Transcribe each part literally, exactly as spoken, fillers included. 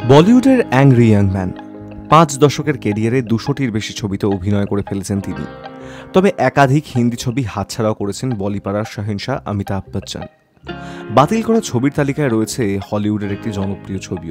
বলিউডের angry young man. পাঁচ দশকের ক্যারিয়ারে দুশোটির বেশি ছবিতে অভিনয় করে ফেলেছেন তিনি। তবে একাধিক হিন্দি ছবি হাতছাড়াও করেছেন বলিপাড়ার শাহেনশাহ অমিতাভ বচ্চন। বাতিল করা ছবির তালিকায় রয়েছে হলিউডের একটি জনপ্রিয় ছবিও।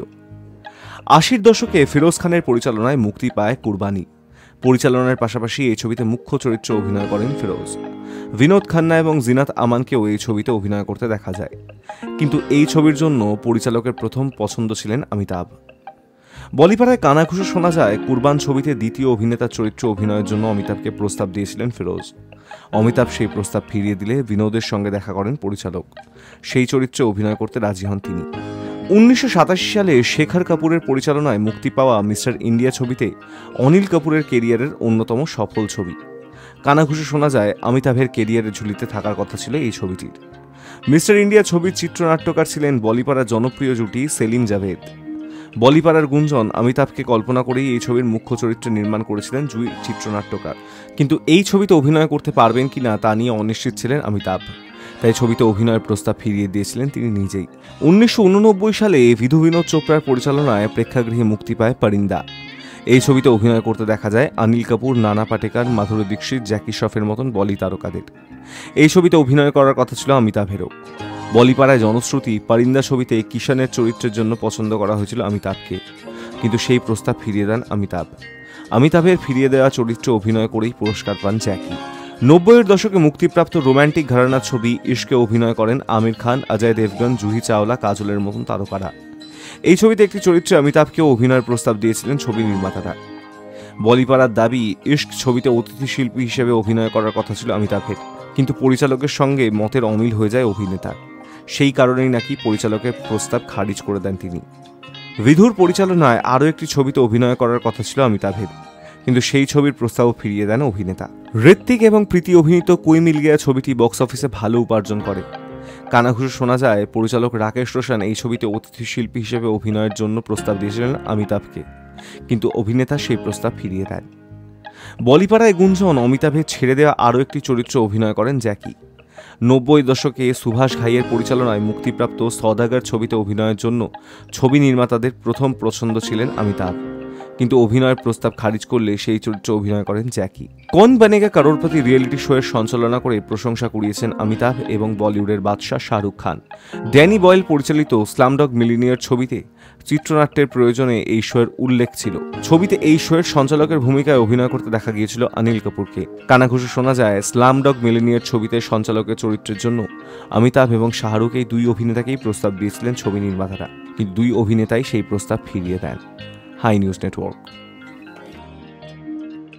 আশির দশকে ফিরোজ খানের পরিচালনায় মুক্তি পায় কুরবানি। পরিচালনার পাশাপাশি এই ছবিতে মুখ্য চরিত্রে অভিনয় করেন ফিরোজ। বিনোদ খান্না এবং জিনাত আমানকেও এই ছবিতে অভিনয় করতে দেখা যায়, কিন্তু এই ছবির জন্য পরিচালকের প্রথম পছন্দ ছিলেন অমিতাভ। বলিপাড়ায় কানাঘুষো শোনা যায় কুরবান ছবিতে দ্বিতীয় অভিনেতার চরিত্রে অভিনয়ের জন্য অমিতাভকে প্রস্তাব দিয়েছিলেন ফিরোজ। অমিতাভ সেই প্রস্তাব ফিরিয়ে দিলে বিনোদের সঙ্গে দেখা করেন পরিচালক। সেই চরিত্রে অভিনয় করতে রাজি হন তিনি। উনিশশো সাতাশি সালে শেখর কাপুরের পরিচালনায় মুক্তি পাওয়া মিস্টার ইন্ডিয়া ছবিতে অনিল কাপুরের কেরিয়ারের অন্যতম সফল ছবি। কানাঘুষো শোনা যায় অমিতাভের কেরিয়ারের ঝুলিতে থাকার কথা ছিল এই ছবিটির। মিস্টার ইন্ডিয়া ছবির চিত্রনাট্যকার ছিলেন বলিপাড়ার জনপ্রিয় জুটি সেলিম জাভেদ। বলিপাড়ার গুঞ্জন অমিতাভকে কল্পনা করেই এই ছবির মুখ্য চরিত্রে নির্মাণ করেছিলেন জুই চিত্রনাট্যকার। কিন্তু এই ছবিতে অভিনয় করতে পারবেন কিনা তা নিয়ে অনিশ্চিত ছিলেন অমিতাভ, তাই ছবিতে অভিনয়ের প্রস্তাব ফিরিয়ে দিয়েছিলেন তিনি নিজেই। উনিশশো উননব্বই সালে বিধু বিনোদ চোপড়ার পরিচালনায় প্রেক্ষাগৃহে মুক্তি পায় পরিন্দা। এই ছবিতে অভিনয় করতে দেখা যায় অনিল কাপুর, নানা পাটেকর, মাধুরী দীক্ষিত, জ্যাকি শ্রফের মতন বলি তারকাদের। এই ছবিতে অভিনয় করার কথা ছিল অমিতাভেরও। বলিপাড়ায় জনশ্রুতি পরিন্দা ছবিতে কিষানের চরিত্রের জন্য পছন্দ করা হয়েছিল অমিতাভকে, কিন্তু সেই প্রস্তাব ফিরিয়ে দেন অমিতাভ। অমিতাভের ফিরিয়ে দেওয়া চরিত্রে অভিনয় করেই পুরস্কার পান জ্যাকি। নব্বইয়ের দশকে মুক্তিপ্রাপ্ত রোম্যান্টিক ঘরানার ছবি ইশকে অভিনয় করেন আমির খান, অজয় দেবগন, জুহি চাওলা, কাজলের মতন তারকারা। এই ছবিতে একটি চরিত্রে অমিতাভকেও অভিনয়ের প্রস্তাব দিয়েছিলেন ছবি নির্মাতারা। বলিপাড়ার দাবি, ইশক ছবিতে অতিথি শিল্পী হিসেবে অভিনয় করার কথা ছিল অমিতাভের, কিন্তু পরিচালকের সঙ্গে মতের অমিল হয়ে যায় অভিনেতার। সেই কারণেই নাকি পরিচালকের প্রস্তাব খারিজ করে দেন তিনি। বিধুর পরিচালনায় আরও একটি ছবিতে অভিনয় করার কথা ছিল অমিতাভের, কিন্তু সেই ছবির প্রস্তাবও ফিরিয়ে দেন অভিনেতা। ঋত্বিক এবং প্রীতি অভিনীত কোই মিল গয়া ছবিটি বক্স অফিসে ভালো উপার্জন করে। কানাঘুষো শোনা যায় পরিচালক রাকেশ রোশন এই ছবিতে অতিথি শিল্পী হিসেবে অভিনয়ের জন্য প্রস্তাব দিয়েছিলেন অমিতাভকে, কিন্তু অভিনেতা সেই প্রস্তাব ফিরিয়ে দেন। বলিপাড়ায় গুঞ্জন অমিতাভের ছেড়ে দেওয়া আরও একটি চরিত্রে অভিনয় করেন জ্যাকি। নব্বই দশকে সুভাষ ঘাইয়ের পরিচালনায় মুক্তিপ্রাপ্ত সওদাগর ছবিতে অভিনয়ের জন্য ছবি নির্মাতাদের প্রথম পছন্দ ছিলেন অমিতাভ, কিন্তু অভিনয়ের প্রস্তাব খারিজ করলে সেই চরিত্রে অভিনয় করেন জ্যাকি। কোন বনেগা করোড়পতি রিয়েলিটি শো এর সঞ্চালনা করে প্রশংসা কুড়িয়েছেন অমিতাভ এবং বলিউডের বাদশাহ শাহরুখ খান। ড্যানি বয়েল পরিচালিত স্লামডগ মিলিনিয়ার ছবিতে চিত্রনাট্যের প্রয়োজনে এই শোয়ের উল্লেখ ছিল। ছবিতে এই শোয়ের সঞ্চালকের ভূমিকায় অভিনয় করতে দেখা গিয়েছিল অনিল কাপুরকে। কানাঘুষো শোনা যায় স্লামডগ মিলিনিয়ার ছবিতে সঞ্চালকের চরিত্রের জন্য অমিতাভ এবং শাহরুখ এই দুই অভিনেতাকেই প্রস্তাব দিয়েছিলেন ছবি নির্মাতারা, কিন্তু দুই অভিনেতাই সেই প্রস্তাব ফিরিয়ে দেন। High news network.